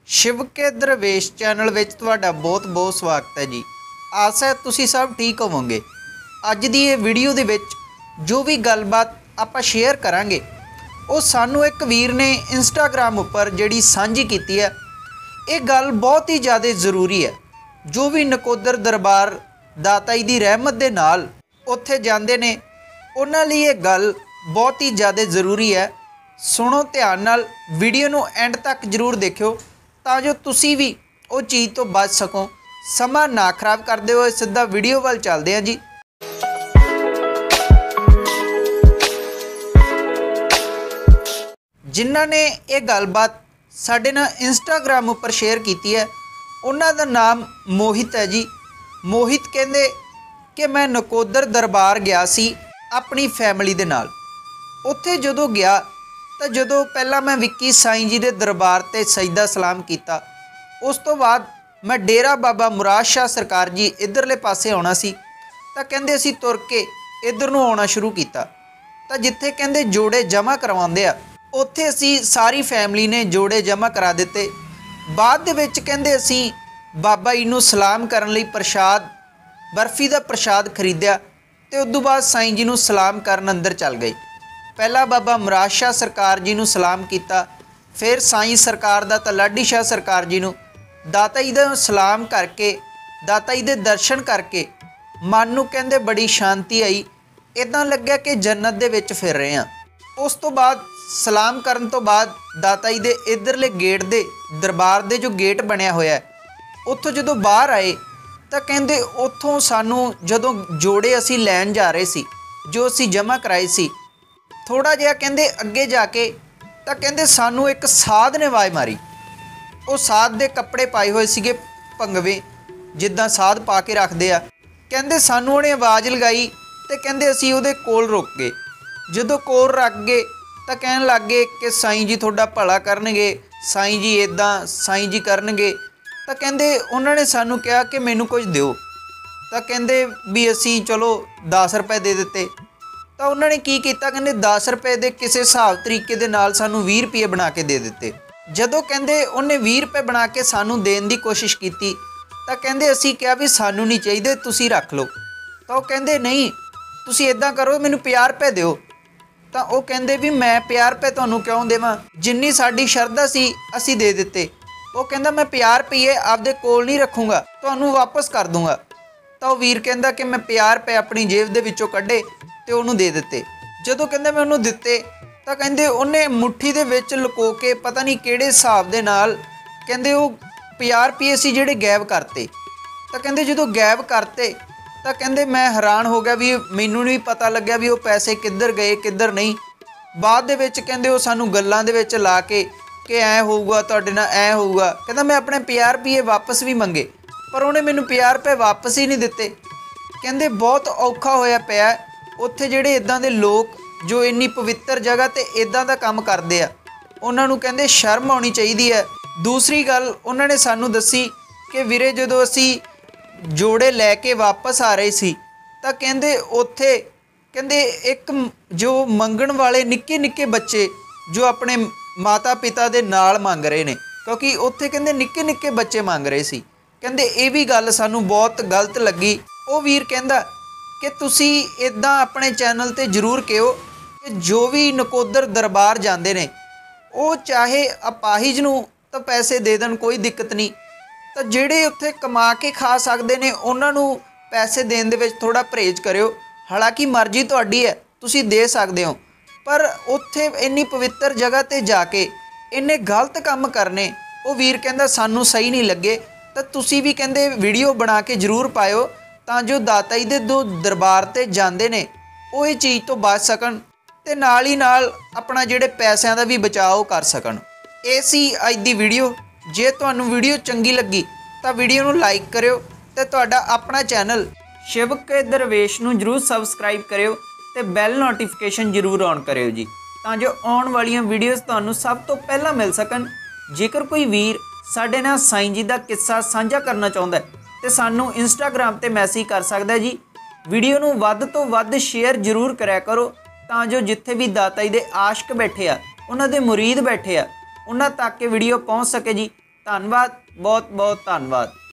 शिव के दरवेश channel which तुहाडा बहुत बहुत स्वागत है जी। आस है तुसी सब ठीक होवोगे। अज दी ये वीडियो दे विच जो भी गलबात आपां शेयर करांगे वो सानू एक वीर ने इंस्टाग्राम उपर जिहड़ी सांझी कीती है। ये गल बहुत ही ज़्यादा ज़रूरी है। जो भी नकोदर दरबार दाता जी दी रहमत दे नाल उत्थे जांदे ने उन्हां लई ये गल बहुत ही ज़्यादा ज़रूरी है। सुनो ध्यान नाल, वीडियो नू एंड तक जरूर देखियो तां जो तुसी भी उस चीज़ तो बच सको। समा ना खराब करते हुए सीधा वीडियो वाल चलते हैं जी। जिन्हां ने यह गलबात साडे नाल इंस्टाग्राम उपर शेयर की है उन्हां दा नाम मोहित है जी। मोहित कहंदे कि मैं नकोदर दरबार गया सी अपनी फैमिली दे नाल। उत्थे जदों गया तो जदों पहला मैं विक्की साईं जी दे दरबार ते सजदा सलाम किया, उस तो बाद मैं डेरा बाबा मुराद शाह सरकार जी इधरले पासे आना सी तां कहंदे असीं तुर के इधर नूं आउणा शुरू किया। तां जिथे कहंदे जोड़े जमा करवाउंदे आ उत्थे असीं सारी फैमिली ने जोड़े जमा करा दिते। बाद दे विच कहंदे असीं बाबा जी नूं सलाम करन लई प्रशाद बर्फी दा प्रशाद खरीदिया ते उदों बाद साईं जी नूं सलाम करन अंदर चल गए। पहला बाबा मुराद शाह सरकार जी नूं सलाम किया, फिर साईं सरकार दा तां लाडी शाह सरकार जी नूं। दाता जी दा सलाम करके दाता जी दे दर्शन करके मन नूं कहंदे बड़ी शांति आई। इदां लग्या कि जन्नत दे विच फिर रहे हैं। उस तो बाद सलाम करन तो बाद दाता जी दे इधरले गेट दे दरबार दे जो गेट बनया होया है उत्थों जदों बाहर आए तो कहंदे उत्थों सानू जदों जोड़े असीं लैन जा रहे सी जो असीं जमा कराए सी, थोड़ा जिहा कहंदे अगे जाके तो कहंदे सानू एक साध ने आवाज़ मारी। वो साध दे कपड़े पाए हुए सीगे भंगवे जिद्दां साध पा के रखते आ। कहंदे सानू उहने आवाज़ लगाई तो कहंदे असीं उहदे कोल रुक गए। जदों कोल रख गए तो कहन लग गए कि साईं जी तुहाडा भला करनगे, साईं जी इदां साईं जी करनगे। तो कहंदे उन्होंने सानू कहा कि मैनू कुछ दिओ। तो कहंदे भी असीं चलो 10 रुपए दे दिते। तो उन्होंने की किया, कहंदे 10 रुपए के किसी हिसाब तरीके दे नाल सानू 20 रुपये बना के दे दिते। जदों कहंदे उन्हें 20 रुपए बना के सानू देण दी कोशिश की तो कहंदे असीं कहा भी सानू नहीं चाहिए, तुसीं रख लो। तो कहंदे नहीं तुसीं इदां करो मैनू 50 रुपए दिओ। तो वो कहंदे भी मैं 50 रुपए तुहानू क्यों देवां, जिन्नी साडी शरधा सी असीं दे दिते। वो कहंदा मैं 50 रुपये आपदे कोल नहीं रखूँगा, तुहानू वापस कर दूँगा। तो वीर कहंदा कि मैं 50 रुपए अपनी जेब दे विचों कढे ते उहनूं दे दिते। जदों कहंदे मैं उहनूं दिते तो कहंदे उहने मुट्ठी दे विच लुको के पता नहीं किहड़े हिसाब दे नाल कहंदे वो 50 रुपये सी जिहड़े गैब करते। तो कहंदे जदों गैब करते तो कहंदे मैं हैरान हो गया भी मैनूं नहीं पता लग्या भी वो पैसे किधर गए किधर नहीं। बाद दे विच कहंदे वो सानू गल्लां दे विच ला के कि ऐ होऊगा तुहाडे नाल ऐ होऊगा। कहंदा मैं अपने 50 रुपये वापस भी मंगे पर उहने मैनूं 50 रुपये वापस ही नहीं दिते। कहंदे बहुत औखा होया पिया उत्थे जिहड़े इदां दे लोग जो इन्नी पवित्र जगह ते इदां दा काम करदे आ उन्हां नूं कहंदे शर्म आउणी चाहीदी है। दूसरी गल उन्होंने सानू दसी कि वीरे जदों असी जोड़े लैके वापस आ रहे सी तो कहंदे उत्थे कहंदे एक जो मंगण वाले निक्के निक्के बच्चे जो अपने माता पिता दे नाल मंग रहे ने, क्योंकि उत्थे कहंदे निक्के निक्के बच्चे मंग रहे सी। कहंदे ये भी गल सानू बहुत गलत लगी। वो वीर कहंदा कि तुसी इदां अपने चैनल ते जरूर कहो कि जो भी नकोदर दरबार जाते हैं वो चाहे अपाहिज नूं तो पैसे दे देन, कोई दिक्कत नहीं। तो जिहड़े उत्थे कमा के खा सकते हैं उन्हां नूं पैसे देण दे विच थोड़ा परहेज करियो। हालांकि मर्जी तुहाडी है, तुसी दे सकते हो, पर उत्थे इन्नी पवित्र जगह ते जाके इन्ने गलत काम करने वो वीर कहंदा सानू सही नहीं लगे। तो तुसी भी कहंदे वीडियो बना के जरूर पायो तां जो दाता जी दे दो दरबार ते जांदे ने वो ये चीज़ तो बच सकन ते नाल ही नाल अपना जिहड़े पैसों का भी बचाव कर सकन। ये सी अज दी वीडियो। जे तुहानू वीडियो चंगी लगी तो वीडियो नू लाइक करियो ते तुहाडा अपना चैनल शिव के दरवेश नू जरूर सबसक्राइब करियो ते बैल नोटिफिकेशन जरूर ऑन करियो जी, तां जो आउण वालियां वीडियोज़ तुहानू सब तो पहला मिल सकन। जेकर कोई वीर साडे नाल साईं जी दा किस्सा साझा करना चाहुंदा है तो सानू इंस्टाग्राम ते मैसेज कर सकदा है जी। वीडियो नू वध तो वध शेयर जरूर करिया करो तां जो जिथे भी दाता जी दे आशिक बैठे आ, उन्हां दे मुरीद बैठे आ, उन्हां तक वीडियो पहुँच सके जी। ਧੰਨਵਾਦ, ਬਹੁਤ ਬਹੁਤ ਧੰਨਵਾਦ।